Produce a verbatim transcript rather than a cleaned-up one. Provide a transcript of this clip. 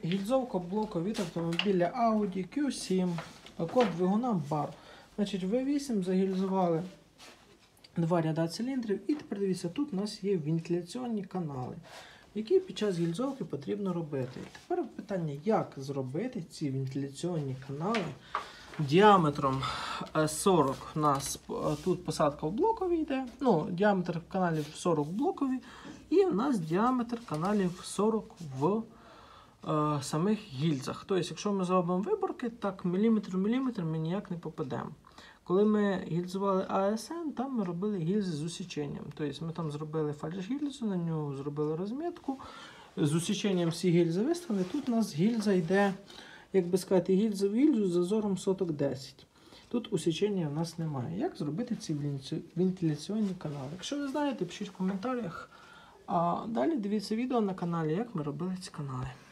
гільзовка блоку від автомобіля Audi кю сім, код двигуна бар. Значить, ве вісім загільзували два ряда циліндрів. І тепер дивіться, тут у нас є вентиляційні канали, які під час гільзовки потрібно робити. І тепер питання, як зробити ці вентиляційні канали діаметром сорок. У нас тут посадка в блокові йде, ну, діаметр каналів сорок в блокові, і у нас діаметр каналів сорок в е, самих гільзах. Тобто, якщо ми зробимо виборки, так міліметр в міліметр ми ніяк не попадемо. Коли ми гільзували а ес ен, там ми робили гільзи з усіченням. Тобто ми там зробили фальш-гільзу, на нього зробили розмітку. З усіченням всі гільзи виставлені. Тут у нас гільза йде, як би сказати, гільза в гільзу з зазором соток десять. Тут усічення в нас немає. Як зробити ці вентиляційні канали? Якщо ви знаєте, пишіть в коментарях. А далі дивіться відео на каналі, як ми робили ці канали.